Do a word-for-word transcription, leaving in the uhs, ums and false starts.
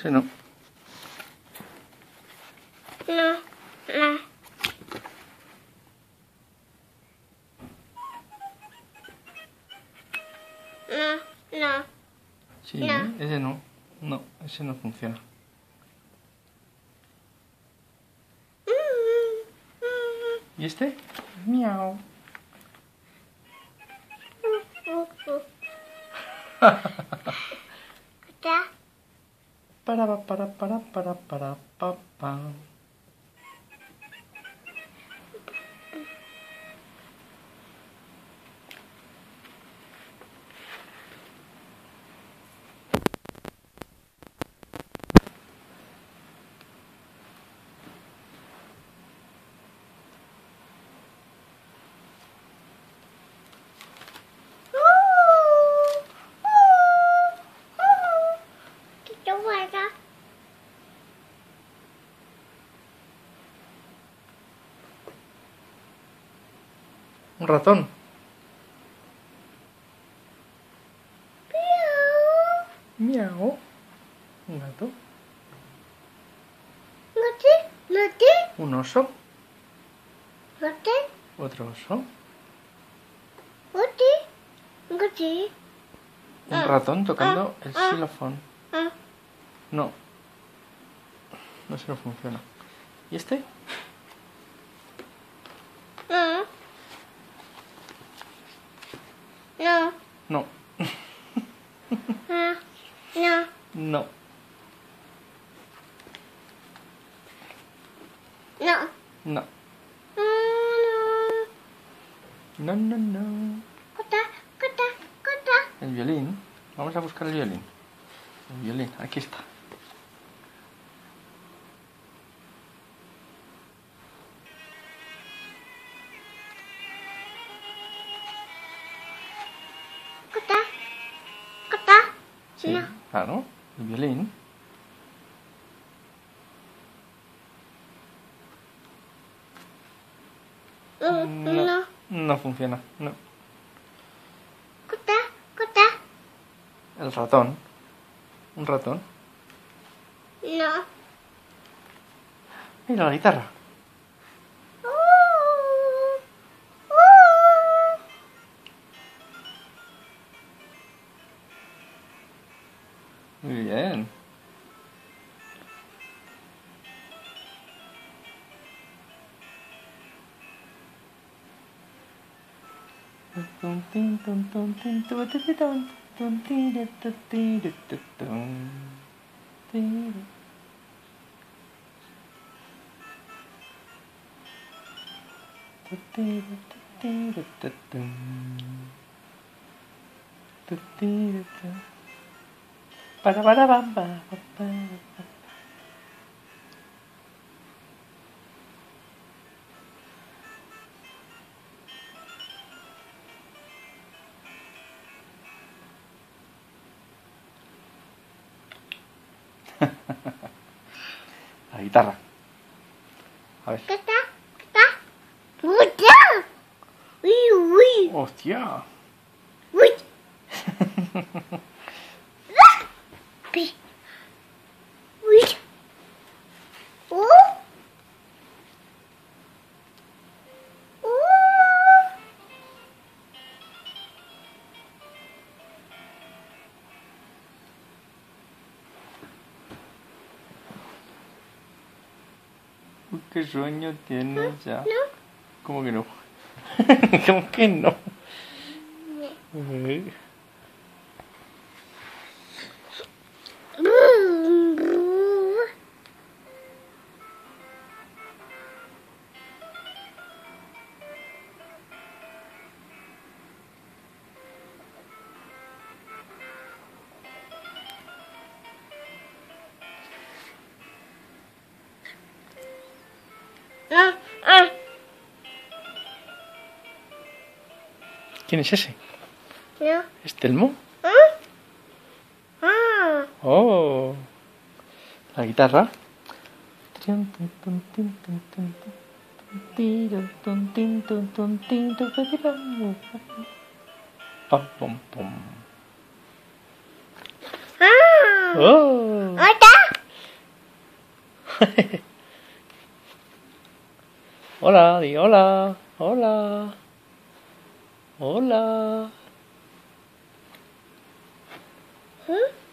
Ese no. No, no. No, no. Sí, No. ese no. No, ese no funciona. ¿Y este? Miau. ¿Está? Para, para, para, para, para, pa, pa. ¿Qué juega? Un ratón. Miau. Un gato. ¿Lote? ¿Lote? Un oso. ¿Lote? Otro oso. ¿Lote? ¿Lote? Un ratón tocando el xilofón. No. No se lo funciona. ¿Y este? No. No. No. No. No. No. No. No. No. No, no, no. Cota, cota, cota. El violín. Vamos a buscar el violín. El violín, aquí está. Cota. Cota. Sí, No. claro. El violín. No. No. No. No funciona. No. Cota, cota. El ratón. Un ratón. No. Mira la guitarra. Muy bien. Para para bam, ba, ba, ba, ba. La guitarra. A ver. Cota, cota. Cota. Uy, uy. ¡Hostia! Uy. Pi. Uy. Uh. Uh. Uy, qué sueño tienes ya. No. ¿Cómo que no? ¿Cómo que no? Eh. Brum, brum. Ah, ah. ¿Quién es ese? No. ¿Es Telmo? Ah. Ah. Oh, la guitarra. Pam, pam, pam. Ah. Oh. Ahí está. Hola, di hola. Hola. Hola. ¿Eh?